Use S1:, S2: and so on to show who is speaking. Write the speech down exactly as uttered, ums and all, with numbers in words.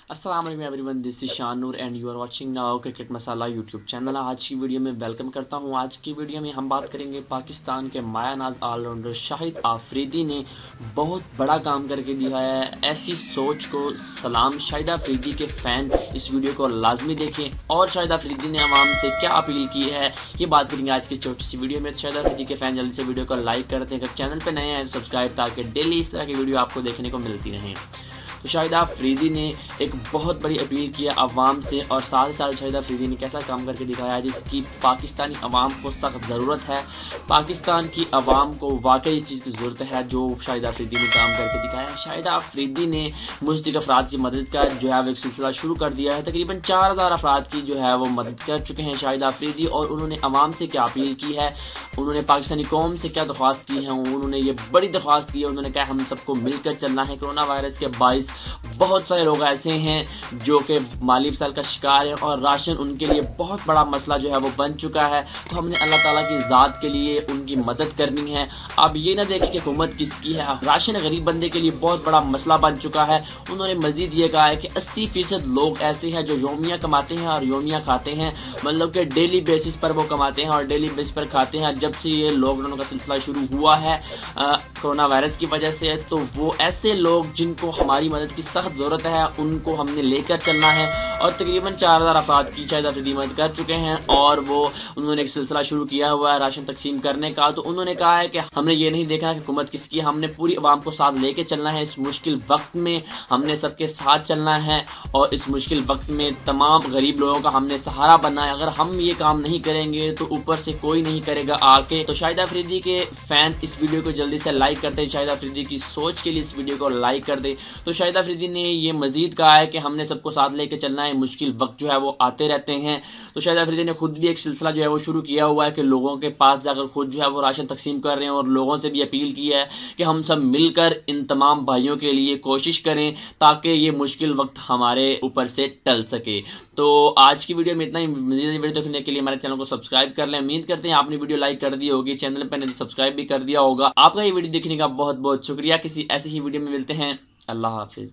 S1: अस्सलाम वालेकुम everyone, this is Shanoor and you are watching now Cricket Masala YouTube channel. आज की वीडियो में वेलकम करता हूं। आज की वीडियो में हम बात करेंगे पाकिस्तान के मायानाज ऑलराउंडर शाहिद आफरीदी ने बहुत बड़ा काम करके दिया है। ऐसी सोच को सलाम। शाहिद अफरीदी के फ़ैन इस वीडियो को लाजमी देखें और शाहिद अफरीदी ने आवाम से क्या अपील की है ये बात करेंगे आज की छोटी सी वीडियो में। तो शाहिद अफरीदी के फ़ैन जल्दी से वीडियो को लाइक करते हैं, अगर चैनल पर नए हैं सब्सक्राइब, ताकि डेली इस तरह की वीडियो आपको देखने को मिलती रहें। तो शाहिद अफरीदी ने एक बहुत बड़ी अपील की है अवाम से, और साथ ही साथ शाहिद अफरीदी ने कैसा काम करके दिखाया है जिसकी पाकिस्तानी अवाम को सख्त ज़रूरत है। पाकिस्तान की अवाम को वाकई इस चीज़ की ज़रूरत है जो शाहिद अफरीदी ने काम करके दिखाया है। शाहिद अफरीदी ने मुस्तक अफराद की मदद का जो है वो एक सिलसिला शुरू कर दिया है। तकरीबन चार हज़ार अफराद की जो है वो मदद कर चुके हैं शाहिद अफरीदी। और उन्होंने अवाम से क्या अपील की है, उन्होंने पाकिस्तानी कौम से क्या दरख्वास्त की है, उन्होंने ये बड़ी दरख्वास्त की है। उन्होंने कहा हम सबको मिलकर चलना है। कोरोना वायरस के बाइस बहुत सारे लोग ऐसे हैं जो कि माली मसाइल का शिकार हैं और राशन उनके लिए बहुत बड़ा मसला जो है वो बन चुका है। तो हमने अल्लाह ताला की ज़ात के लिए उनकी मदद करनी है। अब ये ना देखें कि हुकूमत किसकी है, राशन गरीब बंदे के लिए बहुत बड़ा मसला बन चुका है। उन्होंने मजीद ये कहा है कि अस्सी फीसद लोग ऐसे हैं जो योमिया कमाते हैं और योमिया खाते हैं, मतलब कि डेली बेसिस पर वो कमाते हैं और डेली बेसिस पर खाते हैं। जब से ये लॉकडाउन का सिलसिला शुरू हुआ है कोरोना वायरस की वजह से, तो वो ऐसे लोग जिनको हमारी मदद की सख्त ज़रूरत है उनको हमने लेकर चलना है। और तकरीबन चार हज़ार अफराद की शायद अफरीदी मदद कर चुके हैं और वो उन्होंने एक सिलसिला शुरू किया हुआ है राशन तकसीम करने का। तो उन्होंने कहा है कि हमने ये नहीं देखना कि हुकूमत किसकी, हमने पूरी आवाम को साथ लेके चलना है। इस मुश्किल वक्त में हमने सबके साथ चलना है और इस मुश्किल वक्त में तमाम गरीब लोगों का हमने सहारा बनना है। अगर हम ये काम नहीं करेंगे तो ऊपर से कोई नहीं करेगा आके। तो शाहिद अफरीदी के फ़ैन इस वीडियो को जल्दी से लाइक करते हैं, शाहिद अफरीदी की सोच के लिए इस वीडियो को लाइक कर दे। तो शाहिद अफरीदी ने ये मजीद कहा है कि हमने सबको साथ लेके चलना है, मुश्किल वक्त जो है वो आते रहते हैं। तो शाहिद अफरीदी ने खुद भी एक सिलसिला जो है वो शुरू किया हुआ है कि लोगों के पास जाकर खुद जो है वो राशन तकसीम कर रहे हैं और लोगों से भी अपील की है कि हम सब मिलकर इन तमाम भाइयों के लिए कोशिश करें ताकि ये मुश्किल वक्त हमारे ऊपर से टल सके। तो आज की वीडियो में इतना ही। मजीद वीडियो देखने के लिए हमारे चैनल को सब्सक्राइब कर लें। उम्मीद करते हैं आपने वीडियो लाइक कर दी होगी, चैनल पर नहीं तो सब्सक्राइब भी कर दिया होगा। आपका ये वीडियो देखने का बहुत बहुत शुक्रिया। किसी ऐसी ही वीडियो में मिलते हैं। अल्लाह हाफिज़।